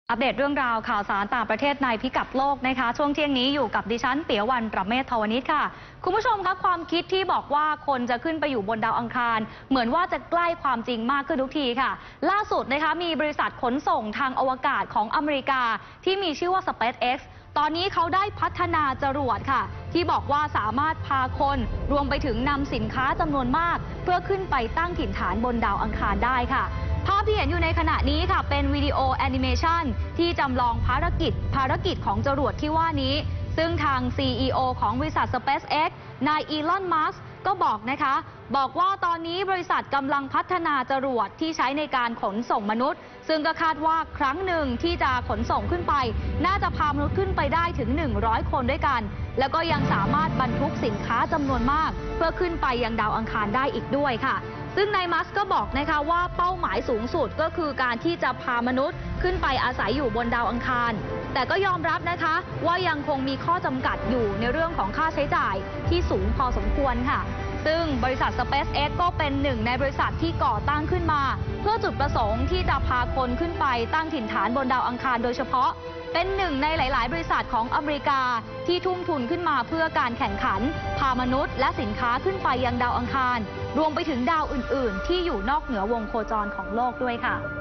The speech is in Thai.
อัปเดตเรื่องราวข่าวสารต่างประเทศในพิกัดโลกนะคะช่วงเที่ยงนี้อยู่กับดิฉันเตี๋ยววรรณประเมศ ทวนิชค่ะคุณผู้ชมคะความคิดที่บอกว่าคนจะขึ้นไปอยู่บนดาวอังคารเหมือนว่าจะใกล้ความจริงมากขึ้นทุกทีค่ะล่าสุดนะคะมีบริษัทขนส่งทางอวกาศของอเมริกาที่มีชื่อว่า SpaceX ตอนนี้เขาได้พัฒนาจรวดค่ะที่บอกว่าสามารถพาคนรวมไปถึงนำสินค้าจำนวนมากเพื่อขึ้นไปตั้งถิ่นฐานบนดาวอังคารได้ค่ะภาพที่เห็นอยู่ในขณะนี้ค่ะเป็นวิดีโอแอนิเมชันที่จำลองภารกิจของจรวดที่ว่านี้ซึ่งทาง CEO ของบริษัท SpaceX นายอีลอน มัสก์ก็บอกนะคะบอกว่าตอนนี้บริษัทกำลังพัฒนาจรวดที่ใช้ในการขนส่งมนุษย์ซึ่งก็คาดว่าครั้งหนึ่งที่จะขนส่งขึ้นไปน่าจะพามนุษย์ขึ้นไปได้ถึง100 คนด้วยกันแล้วก็ยังสามารถบรรทุกสินค้าจำนวนมากเพื่อขึ้นไปยังดาวอังคารได้อีกด้วยค่ะซึ่งนายมัสก์ก็บอกนะคะว่าเป้าหมายสูงสุดก็คือการที่จะพามนุษย์ขึ้นไปอาศัยอยู่บนดาวอังคารแต่ก็ยอมรับนะคะว่ายังคงมีข้อจำกัดอยู่ในเรื่องของค่าใช้จ่ายที่สูงพอสมควรค่ะซึ่งบริษัท SpaceX ก็เป็นหนึ่งในบริษัทที่ก่อตั้งขึ้นมาเพื่อจุดประสงค์ที่จะพาคนขึ้นไปตั้งถิ่นฐานบนดาวอังคารโดยเฉพาะเป็นหนึ่งในหลายๆบริษัทของอเมริกาที่ทุ่มทุนขึ้นมาเพื่อการแข่งขันพามนุษย์และสินค้าขึ้นไปยังดาวอังคารรวมไปถึงดาวอื่นๆที่อยู่นอกเหนือวงโคจรของโลกด้วยค่ะ